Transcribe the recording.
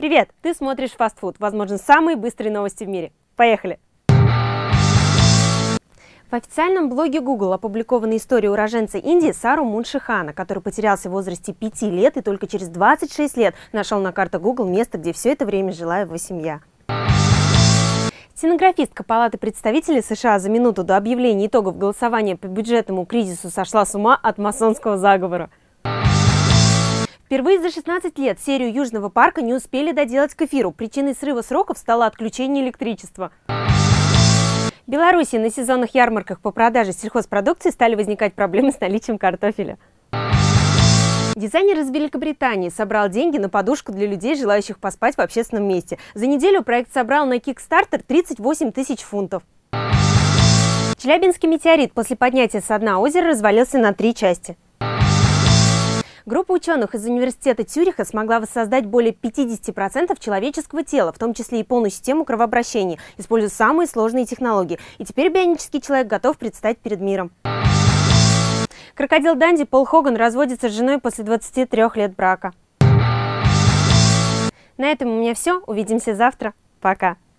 Привет! Ты смотришь Fast Food, возможно, самые быстрые новости в мире. Поехали! В официальном блоге Google опубликована история уроженца Индии Сару Муншихана, который потерялся в возрасте 5 лет и только через 26 лет нашел на карте Google место, где все это время жила его семья. Стенографистка Палаты представителей США за минуту до объявления итогов голосования по бюджетному кризису сошла с ума от масонского заговора. Впервые за 16 лет серию Южного парка не успели доделать к эфиру. Причиной срыва сроков стало отключение электричества. В Беларуси на сезонных ярмарках по продаже сельхозпродукции стали возникать проблемы с наличием картофеля. Дизайнер из Великобритании собрал деньги на подушку для людей, желающих поспать в общественном месте. За неделю проект собрал на Kickstarter 38 тысяч фунтов. Челябинский метеорит после поднятия со дна озера развалился на 3 части. Группа ученых из университета Цюриха смогла воссоздать более 50% человеческого тела, в том числе и полную систему кровообращения, используя самые сложные технологии. И теперь бионический человек готов предстать перед миром. Крокодил Данди Пол Хоган разводится с женой после 23 лет брака. На этом у меня все. Увидимся завтра. Пока.